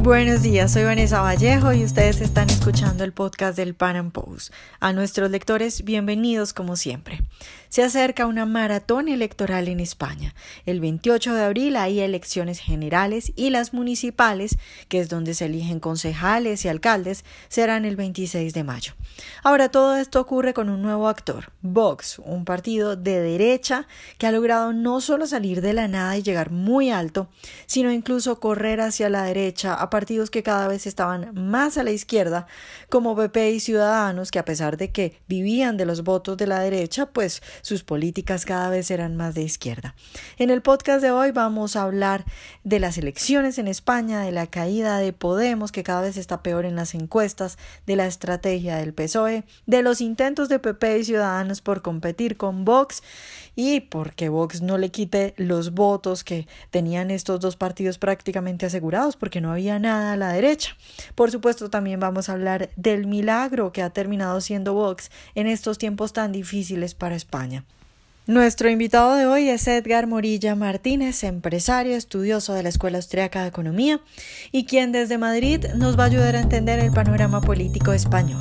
Buenos días, soy Vanessa Vallejo y ustedes están escuchando el podcast del Pan Am Post. A nuestros lectores, bienvenidos como siempre. Se acerca una maratón electoral en España. El 28 de abril hay elecciones generales y las municipales, que es donde se eligen concejales y alcaldes, serán el 26 de mayo. Ahora todo esto ocurre con un nuevo actor, Vox, un partido de derecha que ha logrado no solo salir de la nada y llegar muy alto, sino incluso correr hacia la derecha a partidos que cada vez estaban más a la izquierda, como PP y Ciudadanos, que a pesar de que vivían de los votos de la derecha, pues sus políticas cada vez eran más de izquierda. En el podcast de hoy vamos a hablar de las elecciones en España, de la caída de Podemos, que cada vez está peor en las encuestas, de la estrategia del PSOE, de los intentos de PP y Ciudadanos por competir con Vox y porque Vox no le quite los votos que tenían estos dos partidos prácticamente asegurados, porque no había nada a la derecha. Por supuesto, también vamos a hablar del milagro que ha terminado siendo Vox en estos tiempos tan difíciles para España. Nuestro invitado de hoy es Edgar Morilla Martínez, empresario, estudioso de la Escuela Austriaca de Economía y quien desde Madrid nos va a ayudar a entender el panorama político español.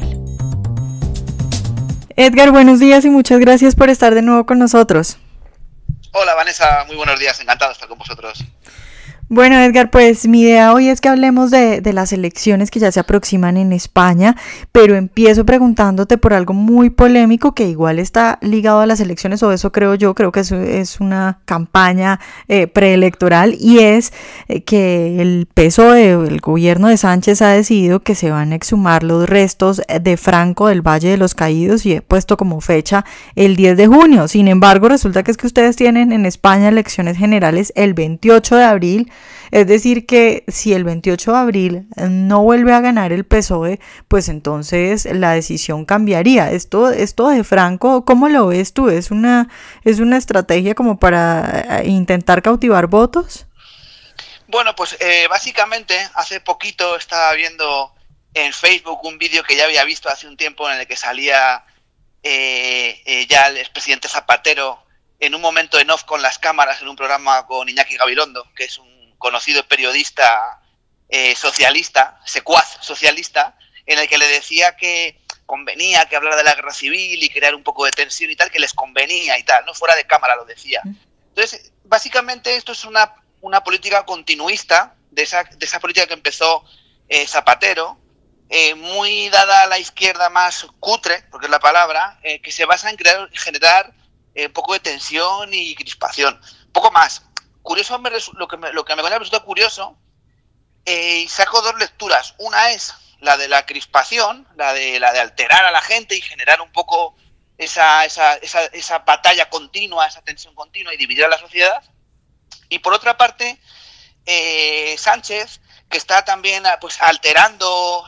Edgar, buenos días y muchas gracias por estar de nuevo con nosotros. Hola Vanessa, muy buenos días, encantado de estar con vosotros. Bueno, Edgar, pues mi idea hoy es que hablemos de las elecciones que ya se aproximan en España, pero empiezo preguntándote por algo muy polémico que igual está ligado a las elecciones, o eso creo yo, creo que es una campaña preelectoral, y es que el PSOE, el gobierno de Sánchez, ha decidido que se van a exhumar los restos de Franco del Valle de los Caídos y he puesto como fecha el 10 de junio. Sin embargo, resulta que ustedes tienen en España elecciones generales el 28 de abril. Es decir, que si el 28 de abril no vuelve a ganar el PSOE, pues entonces la decisión cambiaría. Esto de Franco, ¿cómo lo ves tú? ¿Es una estrategia como para intentar cautivar votos? Bueno, pues básicamente hace poquito estaba viendo en Facebook un vídeo que ya había visto hace un tiempo en el que salía ya el expresidente Zapatero en un momento en off con las cámaras en un programa con Iñaki Gabilondo, que es un conocido periodista socialista, secuaz socialista, en el que le decía que convenía que hablara de la guerra civil y crear un poco de tensión y tal, que les convenía y tal, no fuera de cámara lo decía. Entonces, básicamente esto es una política continuista de esa política que empezó Zapatero, muy dada a la izquierda más cutre, porque es la palabra, que se basa en generar un poco de tensión y crispación. Poco más. Curioso, lo que me resulta curioso, saco dos lecturas. Una es la de la crispación, la de alterar a la gente y generar un poco esa batalla continua, esa tensión continua y dividir a la sociedad. Y por otra parte, Sánchez, que está también pues alterando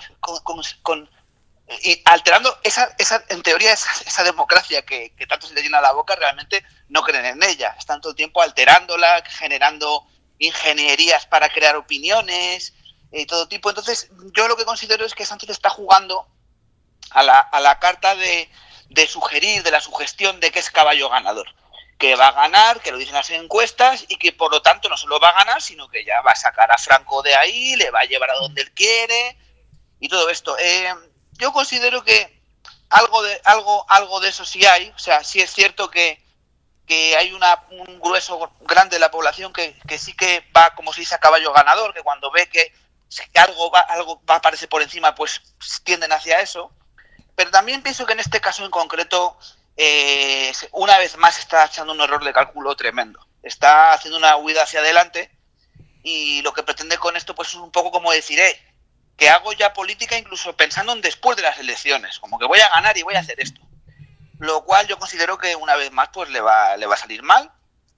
alterando en teoría esa democracia que tanto se le llena la boca, realmente no creen en ella. Están todo el tiempo alterándola, generando ingenierías para crear opiniones, todo tipo. Entonces, yo lo que considero es que Sánchez está jugando a la carta de sugerir, de la sugestión de que es caballo ganador. Que va a ganar, que lo dicen las encuestas, y que por lo tanto no solo va a ganar, sino que ya va a sacar a Franco de ahí, le va a llevar a donde él quiere, y todo esto. Yo considero que algo de eso sí hay. O sea, sí es cierto que hay un grueso grande de la población que sí que va, como se dice, a caballo ganador, que cuando ve que algo va a aparecer por encima, pues tienden hacia eso. Pero también pienso que en este caso en concreto, una vez más está echando un error de cálculo tremendo. Está haciendo una huida hacia adelante y lo que pretende con esto pues es un poco como decir, que hago ya política incluso pensando en después de las elecciones, como que voy a ganar y voy a hacer esto. Lo cual yo considero que una vez más pues le va a salir mal.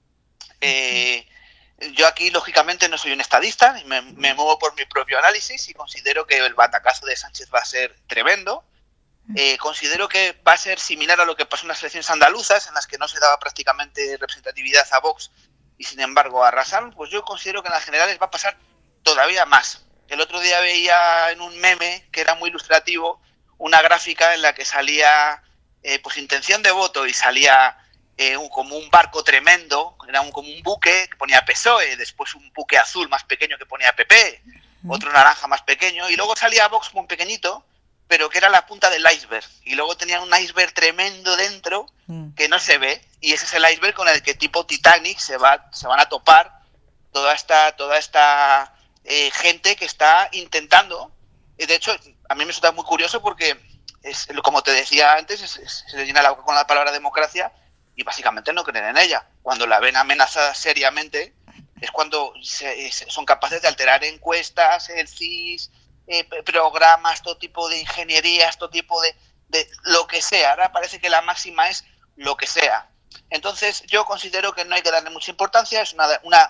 Yo aquí lógicamente no soy un estadista, me muevo por mi propio análisis y considero que el batacazo de Sánchez va a ser tremendo. Considero que va a ser similar a lo que pasó en las elecciones andaluzas, en las que no se daba prácticamente representatividad a Vox y sin embargo arrasaron. Pues yo considero que en las generales va a pasar todavía más. El otro día veía en un meme que era muy ilustrativo una gráfica en la que salía pues intención de voto y salía como un barco tremendo, era como un buque que ponía PSOE, después un buque azul más pequeño que ponía PP, otro naranja más pequeño, y luego salía Vox muy pequeñito, pero que era la punta del iceberg, y luego tenían un iceberg tremendo dentro que no se ve, y ese es el iceberg con el que tipo Titanic se van a topar toda esta gente que está intentando. De hecho, a mí me resulta muy curioso porque, como te decía antes, se le llena la boca con la palabra democracia y básicamente no creen en ella. Cuando la ven amenazada seriamente es cuando son capaces de alterar encuestas, el CIS, programas, todo tipo de ingenierías, todo tipo de lo que sea. Ahora parece que la máxima es lo que sea. Entonces yo considero que no hay que darle mucha importancia, es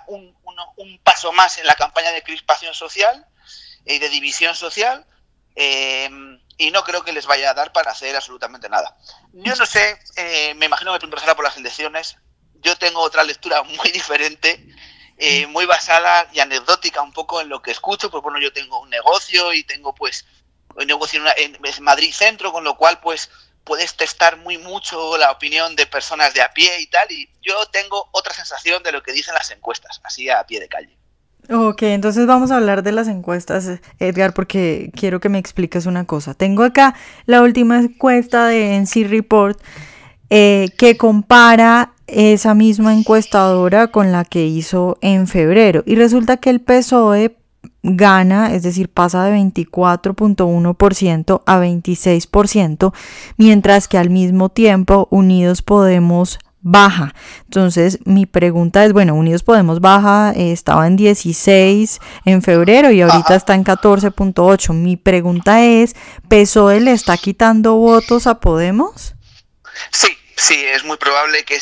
un paso más en la campaña de crispación social y de división social, y no creo que les vaya a dar para hacer absolutamente nada. Yo no sé, me imagino que empezará por las elecciones. Yo tengo otra lectura muy diferente, muy basada y anecdótica un poco en lo que escucho. Pues bueno, yo tengo un negocio y tengo pues un negocio en Madrid Centro, con lo cual pues puedes testar mucho la opinión de personas de a pie y tal, y yo tengo otra sensación de lo que dicen las encuestas, así a pie de calle. Ok, entonces vamos a hablar de las encuestas, Edgar, porque quiero que me expliques una cosa. Tengo acá la última encuesta de NC Report que compara esa misma encuestadora con la que hizo en febrero, y resulta que el PSOE gana, es decir, pasa de 24.1% a 26%, mientras que al mismo tiempo Unidos Podemos baja. Entonces mi pregunta es, bueno, Unidos Podemos baja, estaba en 16 en febrero y ahorita está en 14.8. Mi pregunta es, ¿PSOE le está quitando votos a Podemos? Sí, es muy probable que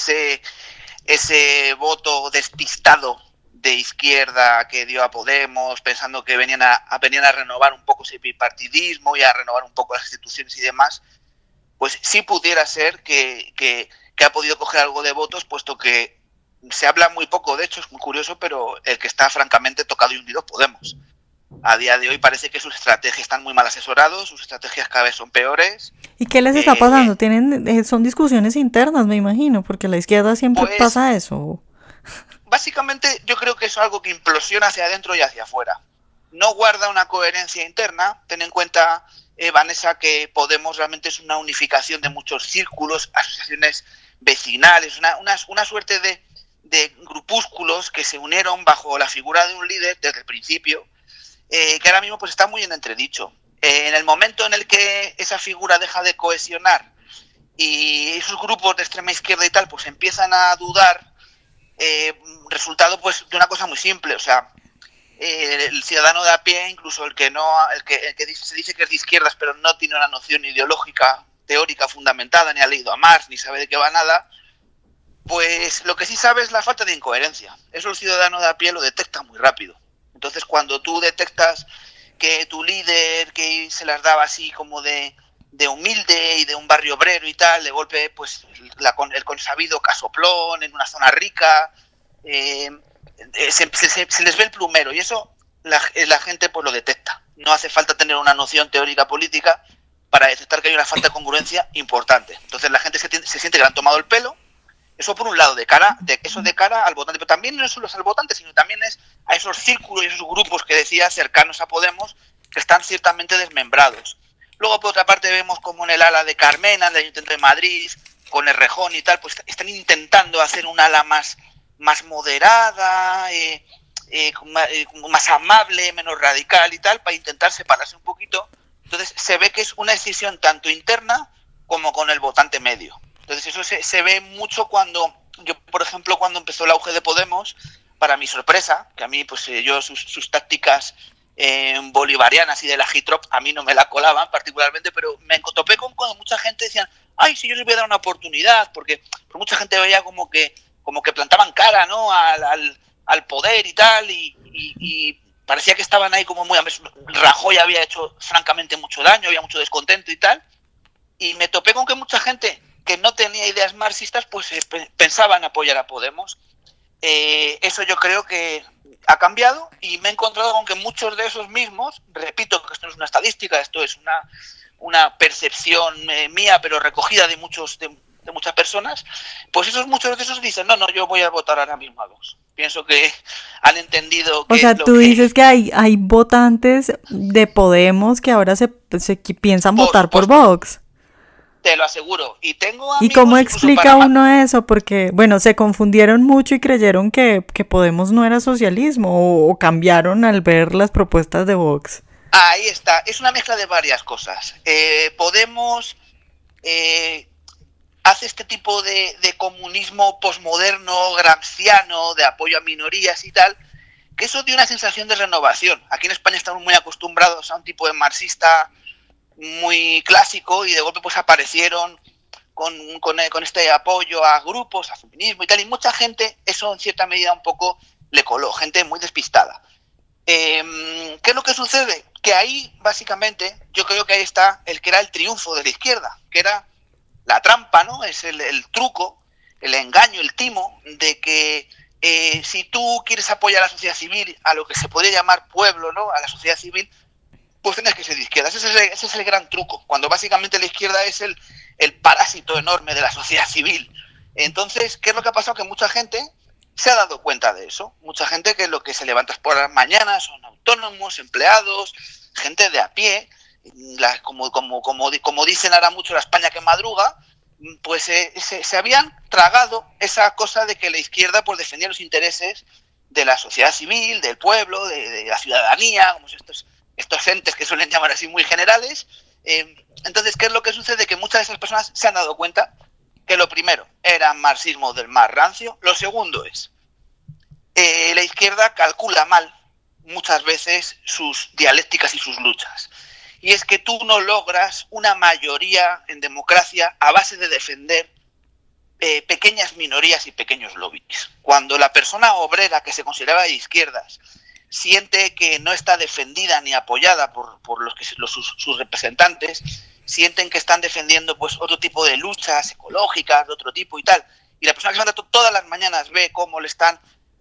ese voto despistado de izquierda que dio a Podemos, pensando que venían a renovar un poco ese bipartidismo y a renovar un poco las instituciones y demás, pues sí pudiera ser que ha podido coger algo de votos, puesto que se habla muy poco, de hecho es muy curioso, pero el que está francamente tocado y hundido es Podemos. A día de hoy parece que sus estrategias están muy mal asesorados, sus estrategias cada vez son peores. ¿Y qué les está pasando? Son discusiones internas, me imagino, porque la izquierda siempre pasa eso. Básicamente yo creo que es algo que implosiona hacia adentro y hacia afuera. No guarda una coherencia interna. Ten en cuenta, Vanessa, que Podemos realmente es una unificación de muchos círculos, asociaciones vecinales, una suerte de grupúsculos que se unieron bajo la figura de un líder desde el principio, que ahora mismo pues está muy en entredicho. En el momento en el que esa figura deja de cohesionar y esos grupos de extrema izquierda y tal pues empiezan a dudar, resultado pues de una cosa muy simple, o sea, el ciudadano de a pie, incluso el que se dice que es de izquierdas pero no tiene una noción ideológica teórica fundamentada, ni ha leído a Marx, ni sabe de qué va nada, pues lo que sí sabe es la falta de incoherencia. Eso el ciudadano de a pie lo detecta muy rápido. Entonces cuando tú detectas que tu líder, que se las daba así como de humilde y de un barrio obrero y tal, de golpe pues el consabido casoplón en una zona rica, se les ve el plumero, y eso la gente pues lo detecta. No hace falta tener una noción teórica política para detectar que hay una falta de congruencia importante. Entonces la gente se siente que le han tomado el pelo. Eso por un lado, de cara al votante, pero también no solo es al votante, sino también es a esos círculos y esos grupos que decía cercanos a Podemos, que están ciertamente desmembrados. Luego, por otra parte, vemos como en el ala de Carmena, del Ayuntamiento de Madrid, con Errejón y tal, pues están intentando hacer un ala más moderada, más amable, menos radical y tal, para intentar separarse un poquito. Entonces se ve que es una decisión tanto interna como con el votante medio. Entonces eso se ve mucho cuando por ejemplo, cuando empezó el auge de Podemos, para mi sorpresa, que a mí pues yo sus tácticas bolivarianas y de la Hitrop a mí no me la colaban particularmente, pero me topé con cuando mucha gente decía, ay, si yo les voy a dar una oportunidad, porque mucha gente veía como que plantaban cara, ¿no?, al poder y tal, y parecía que estaban ahí como muy... Rajoy había hecho francamente mucho daño, había mucho descontento y tal, y me topé con que mucha gente que no tenía ideas marxistas pues pensaba en apoyar a Podemos. Eso yo creo que ha cambiado, y me he encontrado con que muchos de esos mismos, repito que esto no es una estadística, esto es una percepción mía, pero recogida de de muchas personas, pues muchos de esos dicen, no, yo voy a votar ahora mismo a Vox. Pienso que han entendido que... O sea, tú dices que hay votantes de Podemos que ahora se piensan votar por Vox. Te lo aseguro. Y tengo amigos... ¿Y cómo explica uno eso? Porque, bueno, se confundieron mucho y creyeron que Podemos no era socialismo o cambiaron al ver las propuestas de Vox. Ahí está. Es una mezcla de varias cosas. Podemos hace este tipo de comunismo posmoderno, gramsciano, de apoyo a minorías y tal, que eso dio una sensación de renovación. Aquí en España estamos muy acostumbrados a un tipo de marxista muy clásico y de golpe pues aparecieron con este apoyo a grupos, a feminismo y tal, y mucha gente, eso en cierta medida un poco le coló, gente muy despistada. ¿Qué es lo que sucede? Que ahí, básicamente, yo creo que ahí está el que era el triunfo de la izquierda, que era la trampa, ¿no? Es el truco, el engaño, el timo de que si tú quieres apoyar a la sociedad civil, a lo que se podría llamar pueblo, ¿no? A la sociedad civil, pues tienes que ser de izquierda. Ese es el gran truco, cuando básicamente la izquierda es el parásito enorme de la sociedad civil. Entonces, ¿qué es lo que ha pasado? Que mucha gente se ha dado cuenta de eso. Mucha gente que lo que se levanta por las mañanas son autónomos, empleados, gente de a pie, como dicen ahora mucho la España que madruga, pues se habían tragado esa cosa de que la izquierda pues defendía los intereses de la sociedad civil, del pueblo, de la ciudadanía, como estos entes que suelen llamar así muy generales. Entonces, ¿qué es lo que sucede? Que muchas de esas personas se han dado cuenta que lo primero era marxismo del más rancio. Lo segundo es, la izquierda calcula mal muchas veces sus dialécticas y sus luchas. Y es que tú no logras una mayoría en democracia a base de defender pequeñas minorías y pequeños lobbies. Cuando la persona obrera que se consideraba de izquierdas siente que no está defendida ni apoyada por sus representantes, sienten que están defendiendo pues otro tipo de luchas ecológicas, de otro tipo y tal, y la persona que se levanta todas las mañanas ve cómo le están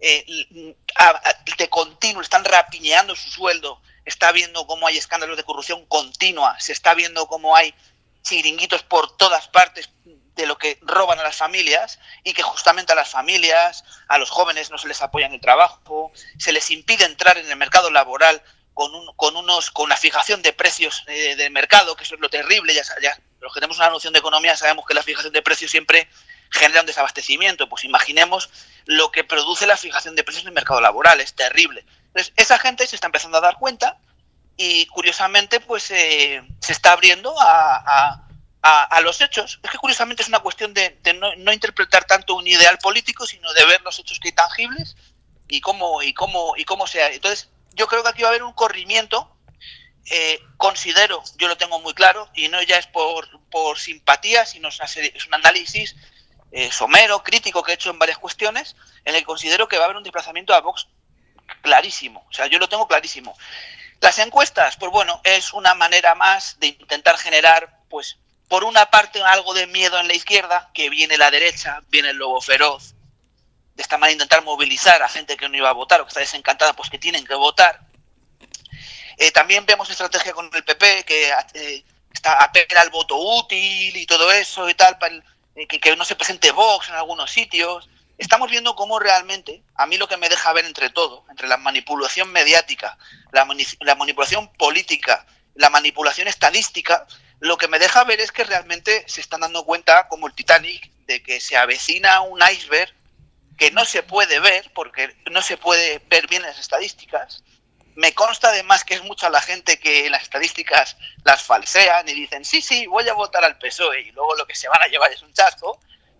de continuo, están rapiñeando su sueldo, está viendo cómo hay escándalos de corrupción continua, se está viendo cómo hay chiringuitos por todas partes de lo que roban a las familias, y que justamente a las familias, a los jóvenes no se les apoya en el trabajo, se les impide entrar en el mercado laboral con una fijación de precios del mercado, que eso es lo terrible. Ya los que tenemos una noción de economía sabemos que la fijación de precios siempre genera un desabastecimiento. Pues imaginemos lo que produce la fijación de precios en el mercado laboral, es terrible. Entonces, esa gente se está empezando a dar cuenta y, curiosamente, pues se está abriendo a los hechos. Es que, curiosamente, es una cuestión de no interpretar tanto un ideal político, sino de ver los hechos que hay tangibles y cómo se... Entonces, yo creo que aquí va a haber un corrimiento. Considero, yo lo tengo muy claro, y no ya es por simpatía, sino es un análisis somero, crítico, que he hecho en varias cuestiones, en el que considero que va a haber un desplazamiento a Vox clarísimo. O sea, yo lo tengo clarísimo. Las encuestas, pues bueno, es una manera más de intentar generar, pues, por una parte, algo de miedo en la izquierda, que viene la derecha, viene el lobo feroz. De esta manera intentar movilizar a gente que no iba a votar o que está desencantada, pues que tienen que votar. También vemos estrategia con el PP, que apela al voto útil y todo eso y tal, que no se presente Vox en algunos sitios. Estamos viendo cómo realmente, a mí lo que me deja ver entre la manipulación mediática, la manipulación política, la manipulación estadística, lo que me deja ver es que realmente se están dando cuenta, como el Titanic, de que se avecina un iceberg que no se puede ver, porque no se puede ver bien las estadísticas. Me consta además que es mucha la gente que en las estadísticas las falsean y dicen, sí, voy a votar al PSOE, y luego lo que se van a llevar es un chasco.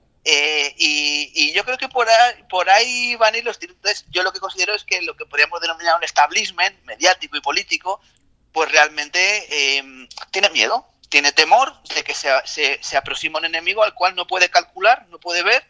Y yo creo que por ahí van a ir los tiros. Entonces, yo lo que considero es que lo que podríamos denominar un establishment mediático y político, pues realmente tiene miedo, tiene temor de que se aproxima un enemigo al cual no puede calcular, no puede ver,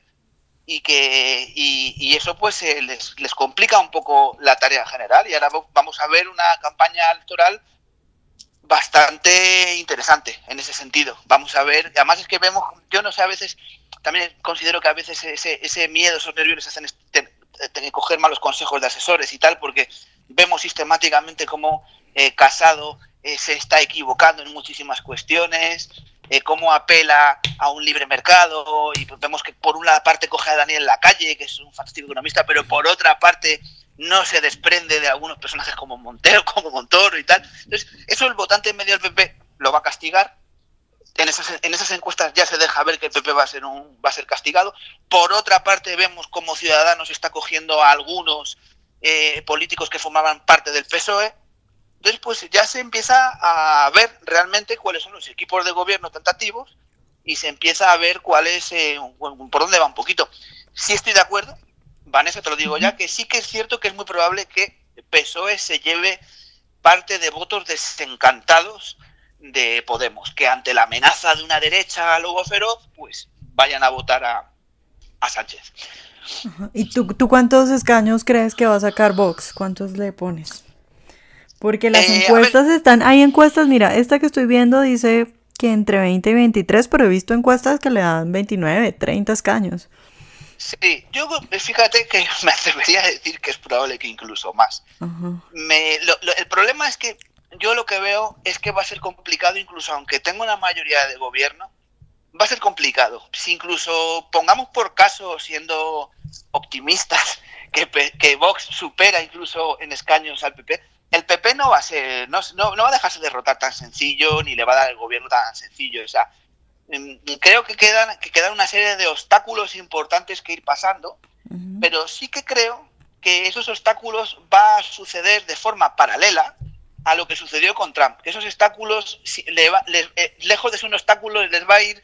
y eso pues les complica un poco la tarea general. Y ahora vamos a ver una campaña electoral bastante interesante en ese sentido. Vamos a ver, además es que vemos, yo no sé, a veces también considero que a veces ese miedo, esos nervios les hacen coger malos consejos de asesores y tal, porque vemos sistemáticamente cómo Casado se está equivocando en muchísimas cuestiones. cómo apela a un libre mercado, y vemos que por una parte coge a Daniel Lacalle, que es un fantástico economista, pero por otra parte no se desprende de algunos personajes como Montero, como Montoro y tal. Entonces, eso el votante medio del PP lo va a castigar. En esas encuestas ya se deja ver que el PP va a ser castigado. Por otra parte, vemos cómo Ciudadanos está cogiendo a algunos políticos que formaban parte del PSOE. Entonces, pues ya se empieza a ver realmente cuáles son los equipos de gobierno tentativos y se empieza a ver cuál es, por dónde va un poquito. Sí estoy de acuerdo, Vanessa, te lo digo ya, que sí que es cierto que es muy probable que el PSOE se lleve parte de votos desencantados de Podemos, que ante la amenaza de una derecha lobo feroz, pues vayan a votar a Sánchez. ¿Y tú cuántos escaños crees que va a sacar Vox? ¿Cuántos le pones? Porque las encuestas están, hay encuestas, mira, esta que estoy viendo dice que entre 20 y 23, pero he visto encuestas que le dan 29, 30 escaños. Sí, yo fíjate que me atrevería a decir que es probable que incluso más. El problema es que yo lo que veo es que va a ser complicado, incluso aunque tenga una mayoría de gobierno, va a ser complicado. Si incluso pongamos por caso, siendo optimistas, que Vox supera incluso en escaños al PP, el PP no va a dejarse derrotar tan sencillo, ni le va a dar el gobierno tan sencillo. O sea, creo que quedan una serie de obstáculos importantes que ir pasando, pero sí que creo que esos obstáculos va a suceder de forma paralela a lo que sucedió con Trump. Que esos obstáculos, lejos de ser un obstáculo, le va a ir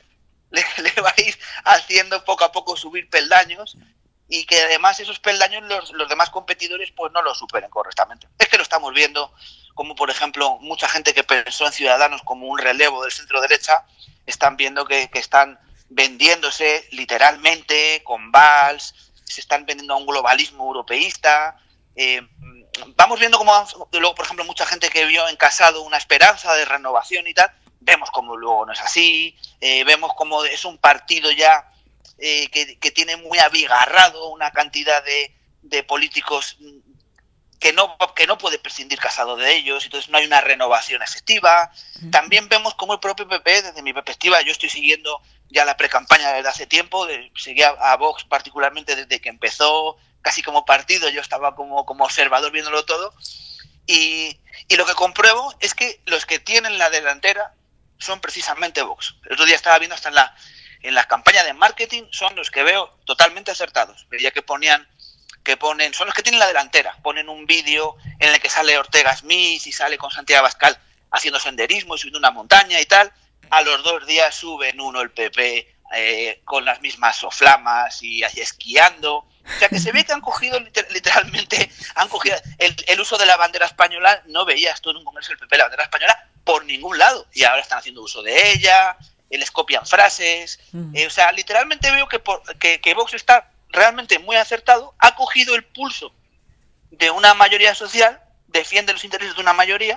haciendo poco a poco subir peldaños, y que además esos peldaños los demás competidores pues no los superen correctamente. Es que lo estamos viendo, como por ejemplo mucha gente que pensó en Ciudadanos como un relevo del centro derecha, están viendo que están vendiéndose literalmente con Valls, se están vendiendo a un globalismo europeísta. Vamos viendo cómo luego, por ejemplo, mucha gente que vio en Casado una esperanza de renovación y tal, vemos cómo luego no es así, vemos cómo es un partido ya que tiene muy abigarrado una cantidad de políticos que no puede prescindir Casado de ellos, entonces no hay una renovación efectiva. También vemos como el propio PP, desde mi perspectiva, yo estoy siguiendo ya la precampaña desde hace tiempo, seguía a Vox particularmente desde que empezó, casi como partido, yo estaba como observador viéndolo todo, y lo que compruebo es que los que tienen la delantera son precisamente Vox. El otro día estaba viendo hasta en la campaña de marketing, son los que veo totalmente acertados. Veía que ponen, son los que tienen la delantera, ponen un vídeo en el que sale Ortega Smith y sale con Santiago Abascal haciendo senderismo y subiendo una montaña y tal. A los 2 días suben uno el PP con las mismas soflamas y esquiando. O sea que se ve que han cogido literalmente, han cogido el uso de la bandera española. No veías tú en un congreso del PP la bandera española por ningún lado, y ahora están haciendo uso de ella, les copian frases. O sea, literalmente veo que Vox está realmente muy acertado, ha cogido el pulso de una mayoría social, defiende los intereses de una mayoría,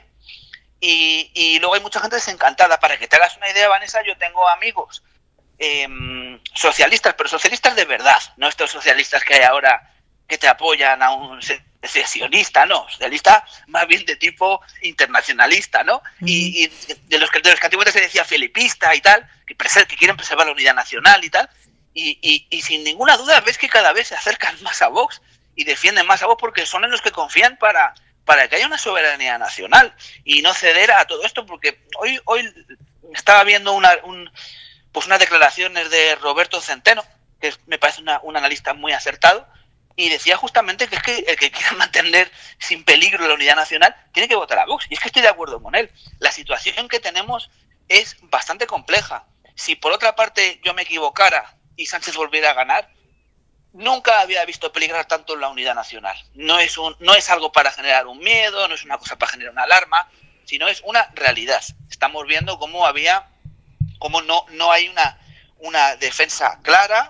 y luego hay mucha gente desencantada. Para que te hagas una idea, Vanessa, yo tengo amigos socialistas, pero socialistas de verdad, no estos socialistas que hay ahora que te apoyan a un secesionista, no, socialista más bien de tipo internacionalista, ¿no? Y de los que antiguamente se decía filipista y tal, que quieren preservar la unidad nacional y tal, y sin ninguna duda ves que cada vez se acercan más a Vox y defienden más a Vox, porque son en los que confían para que haya una soberanía nacional y no ceder a todo esto. Porque hoy estaba viendo unas declaraciones de Roberto Centeno, que me parece un analista muy acertado, y decía justamente que es que el que quiera mantener sin peligro la unidad nacional tiene que votar a Vox. Y es que estoy de acuerdo con él. La situación que tenemos es bastante compleja. Si por otra parte yo me equivocara y Sánchez volviera a ganar, nunca había visto peligrar tanto la unidad nacional. No es algo para generar un miedo, no es una cosa para generar una alarma, sino es una realidad. Estamos viendo cómo no hay una defensa clara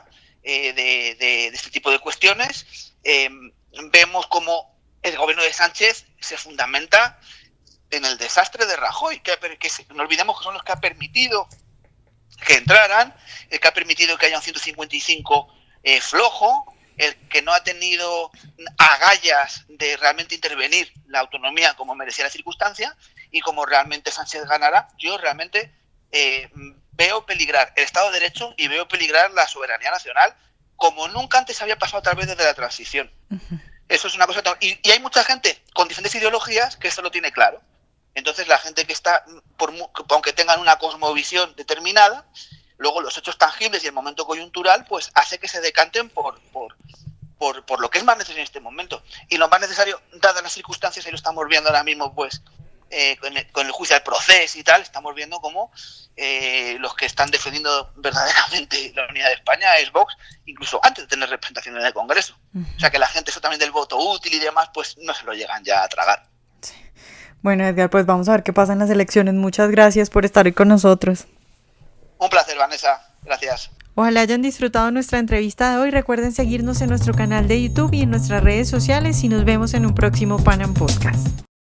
de este tipo de cuestiones. Vemos cómo el gobierno de Sánchez se fundamenta en el desastre de Rajoy, que no olvidemos que son los que han permitido que entraran, el que ha permitido que haya un 155 flojo, el que no ha tenido agallas de realmente intervenir la autonomía como merecía la circunstancia. Y como realmente Sánchez ganará, yo realmente veo peligrar el Estado de Derecho y veo peligrar la soberanía nacional como nunca antes había pasado tal vez desde la transición. Uh-huh. Eso es una cosa... Y hay mucha gente con diferentes ideologías que esto lo tiene claro. Entonces la gente que está, aunque tengan una cosmovisión determinada, luego los hechos tangibles y el momento coyuntural, pues hace que se decanten por lo que es más necesario en este momento. Y lo más necesario, dadas las circunstancias, y lo estamos viendo ahora mismo, pues con el juicio al proceso y tal, estamos viendo cómo los que están defendiendo verdaderamente la unidad de España es Vox, incluso antes de tener representación en el Congreso. Uh-huh. O sea que la gente, eso también del voto útil y demás, pues no se lo llegan ya a tragar. Sí. Bueno, Edgar, pues vamos a ver qué pasa en las elecciones. Muchas gracias por estar hoy con nosotros. Un placer, Vanessa. Gracias. Ojalá hayan disfrutado nuestra entrevista de hoy. Recuerden seguirnos en nuestro canal de YouTube y en nuestras redes sociales y nos vemos en un próximo Pan Am Podcast.